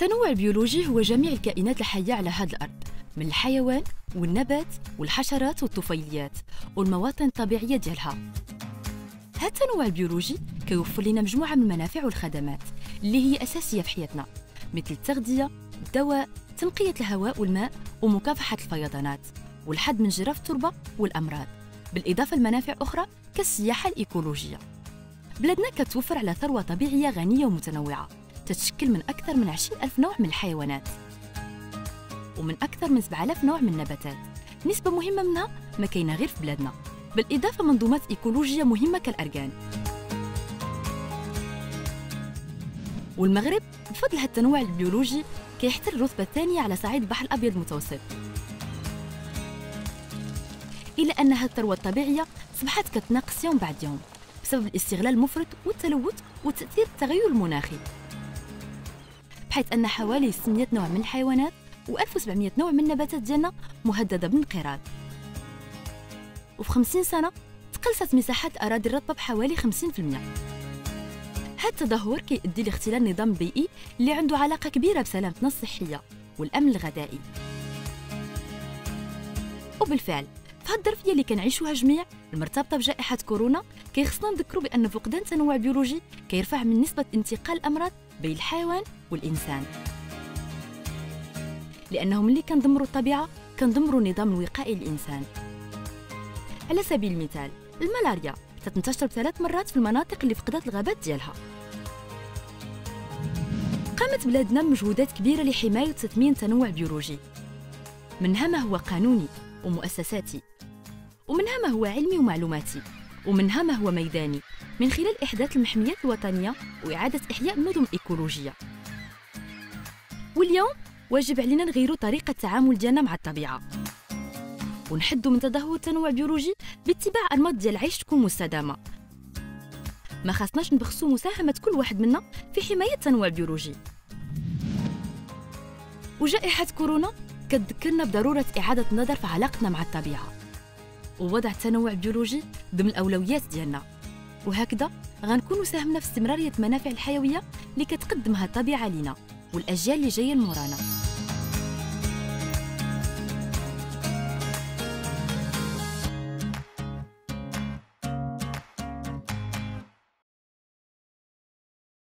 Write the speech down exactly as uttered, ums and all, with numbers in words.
التنوع البيولوجي هو جميع الكائنات الحية على هذه الأرض، من الحيوان والنبات والحشرات والطفيليات والمواطن الطبيعية ديالها. هذا التنوع البيولوجي كيوفر لنا مجموعة من المنافع والخدمات اللي هي أساسية في حياتنا، مثل التغذية، الدواء، تنقية الهواء والماء، ومكافحة الفيضانات، والحد من جرف التربة والأمراض، بالإضافة لمنافع أخرى كالسياحة الإيكولوجية. بلادنا كتوفر على ثروة طبيعية غنية ومتنوعة، تتشكل من أكثر من عشرين ألف نوع من الحيوانات ومن أكثر من سبعة آلاف نوع من النباتات. نسبة مهمة منها ما كاينة غير في بلادنا، بالإضافة منظومات إيكولوجية مهمة كالأركان. والمغرب بفضل هذا التنوع البيولوجي كيحتل الرتبة الثانية على صعيد البحر الأبيض المتوسط، إلا أن هذه الثروة الطبيعية أصبحت كتناقص يوم بعد يوم بسبب الاستغلال المفرط والتلوث وتأثير التغير المناخي، بحيث أن حوالي ستمائة نوع من الحيوانات و ألف وسبعمائة نوع من النباتات ديالنا مهددة بالانقراض. وفي خمسين سنة تقلصت مساحات الأراضي الرطبة بحوالي خمسين بالمئة. هذا التدهور كيؤدي لاختلال النظام البيئي اللي عنده علاقة كبيرة بسلامتنا الصحية والأمن الغذائي. وبالفعل في هذه الظرفية اللي كنعيشوها جميع المرتبطة بجائحة كورونا، كيخصنا نذكروا بأن فقدان التنوع البيولوجي كيرفع من نسبة انتقال الأمراض بين الحيوان والإنسان، لأنه ملي كندمروا الطبيعة كندمروا النظام الوقائي للإنسان. على سبيل المثال الملاريا تنتشر بثلاث مرات في المناطق اللي فقدت الغابات ديالها. قامت بلادنا بمجهودات كبيرة لحماية وتثمين التنوع البيولوجي، منها ما هو قانوني ومؤسساتي، ومنها ما هو علمي ومعلوماتي، ومنها ما هو ميداني من خلال إحداث المحميات الوطنية وإعادة إحياء النظم الإيكولوجية. واليوم واجب علينا نغيروا طريقة التعامل ديالنا مع الطبيعة، ونحدوا من تدهور التنوع البيولوجي باتباع أنماط ديال العيش تكون مستدامة. ما خاصناش نبخسوا مساهمة كل واحد منا في حماية التنوع البيولوجي. وجائحة كورونا كتذكرنا بضرورة إعادة النظر في علاقتنا مع الطبيعة ووضع التنوع البيولوجي ضمن الأولويات ديالنا، وهكذا غنكونوا ساهمنا في استمرارية المنافع الحيوية اللي كتقدمها الطبيعة لنا والأجيال اللي جاية مورانا.